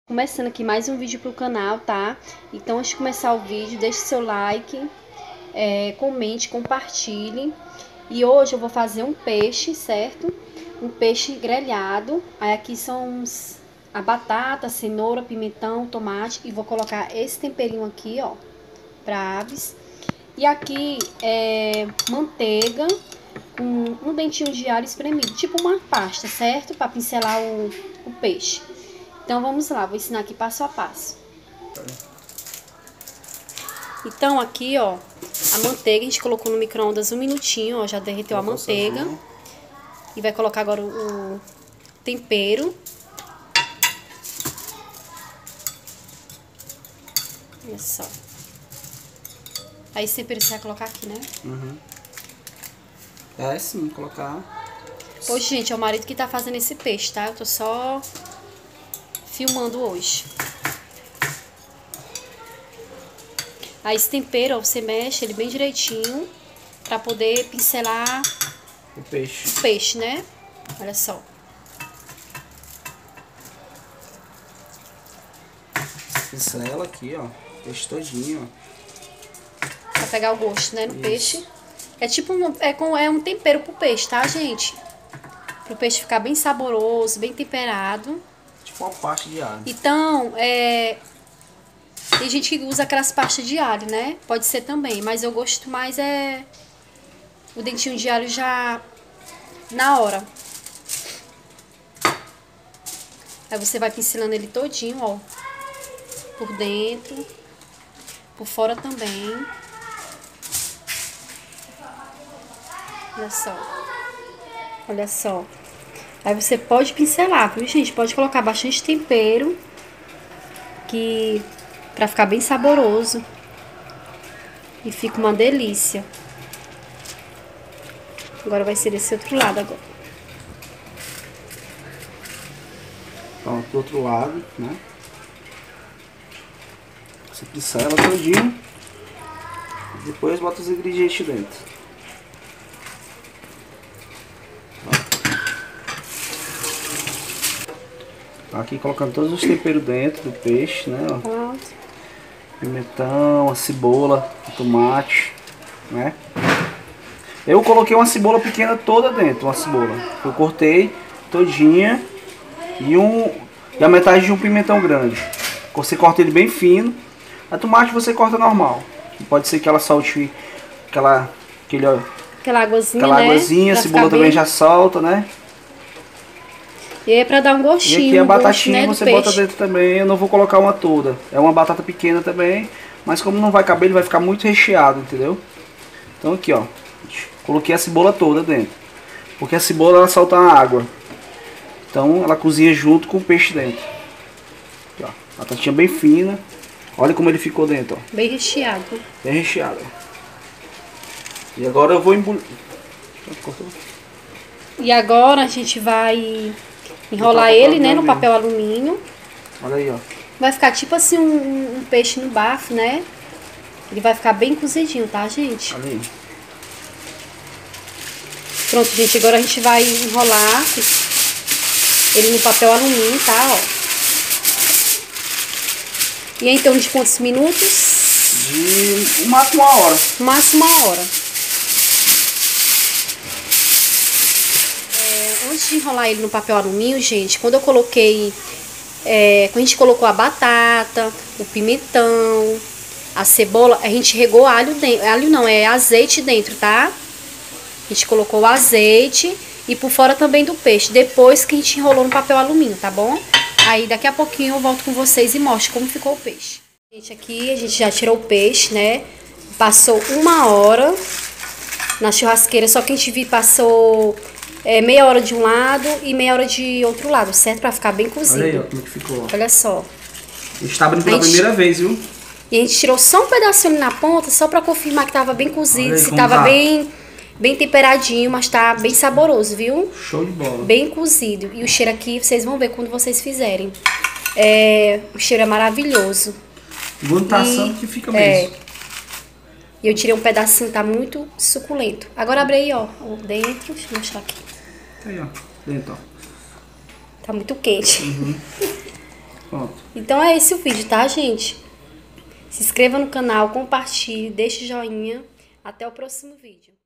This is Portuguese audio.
Começando aqui mais um vídeo pro canal, tá? Então, antes de começar o vídeo, deixe seu like, comente, compartilhe. E hoje eu vou fazer um peixe, certo? Um peixe grelhado. Aí aqui são a batata, a cenoura, pimentão, tomate. E vou colocar esse temperinho aqui, ó, pra aves. E aqui é manteiga com um dentinho de alho espremido, tipo uma pasta, certo? Pra pincelar o peixe. Então vamos lá, vou ensinar aqui passo a passo. Então aqui, ó, a manteiga a gente colocou no micro-ondas 1 minutinho, ó, já derreteu a manteiga. E vai colocar agora o tempero. Olha só. Aí esse tempero você vai colocar aqui, né? Uhum. É sim, colocar. Hoje, gente, é o marido que tá fazendo esse peixe, tá? Eu tô só filmando hoje. Aí esse tempero, ó, você mexe ele bem direitinho pra poder pincelar o peixe. O peixe, né? Olha só. Pincela aqui, ó. Peixe todinho, ó. Pra pegar o gosto, né, no peixe. É tipo um tempero pro peixe, tá, gente? Pro peixe ficar bem saboroso, bem temperado. Tipo uma pasta de alho. Então, tem gente que usa aquelas pastas de alho, né? Pode ser também, mas eu gosto mais o dentinho de alho já na hora. Aí você vai pincelando ele todinho, ó. Por dentro, por fora também. Olha só. Olha só. Aí você pode pincelar, viu, gente? Pode colocar bastante tempero, pra ficar bem saboroso. E fica uma delícia. Agora vai ser desse outro lado agora. Pronto, do outro lado, né? Você pincela todinho. E depois bota os ingredientes dentro. Aqui colocando todos os temperos dentro do peixe, né? Ó. Pimentão, a cebola, o tomate, né? Eu coloquei uma cebola pequena toda dentro, uma cebola. Eu cortei todinha e a metade de um pimentão grande. Você corta ele bem fino. A tomate você corta normal. Pode ser que ela solte aquela águazinha, né? Águazinha, a cebola também já solta, né? E é pra dar um gostinho. E aqui a batatinha, gosto, né, você bota dentro também. Eu não vou colocar uma toda. É uma batata pequena também. Mas como não vai caber, ele vai ficar muito recheado, entendeu? Então aqui, ó. Coloquei a cebola toda dentro. Porque a cebola, ela solta a água. Então ela cozinha junto com o peixe dentro. Aqui, ó. Batatinha bem fina. Olha como ele ficou dentro, ó. Bem recheado. Bem recheado. E agora eu vou embulir. E agora a gente vai enrolar ele, né, no papel alumínio. Olha aí, ó. Vai ficar tipo assim um peixe no bafo, né? Ele vai ficar bem cozidinho, tá, gente? Olha aí. Pronto, gente, agora a gente vai enrolar ele no papel alumínio, tá, ó. E então de quantos minutos? De no máximo 1 hora. No máximo 1 hora. Antes de enrolar ele no papel alumínio, gente, quando a gente colocou a batata, o pimentão, a cebola, a gente regou alho dentro. Alho não, é azeite dentro, tá? A gente colocou o azeite e por fora também do peixe, depois que a gente enrolou no papel alumínio, tá bom? Aí daqui a pouquinho eu volto com vocês e mostro como ficou o peixe. Gente, aqui a gente já tirou o peixe, né? Passou 1 hora na churrasqueira, só que a gente passou meia hora de um lado e meia hora de outro lado, certo? Pra ficar bem cozido. Olha aí, ó, como que ficou. Olha só. A gente tá abrindo pela primeira vez, viu? E a gente tirou só um pedacinho na ponta, só pra confirmar que tava bem cozido, aí, se tava tá bem temperadinho, mas tá bem saboroso, viu? Show de bola. Bem cozido. E o cheiro aqui, vocês vão ver quando vocês fizerem. O cheiro é maravilhoso. Vou estar assando que fica mesmo. E eu tirei um pedacinho, tá muito suculento. Agora abre aí, ó, dentro. Deixa eu mostrar aqui. Tá. Aí, ó, dentro, ó. Tá muito quente. Uhum. Pronto. Então é esse o vídeo, tá, gente? Se inscreva no canal, compartilhe, deixe joinha. Até o próximo vídeo.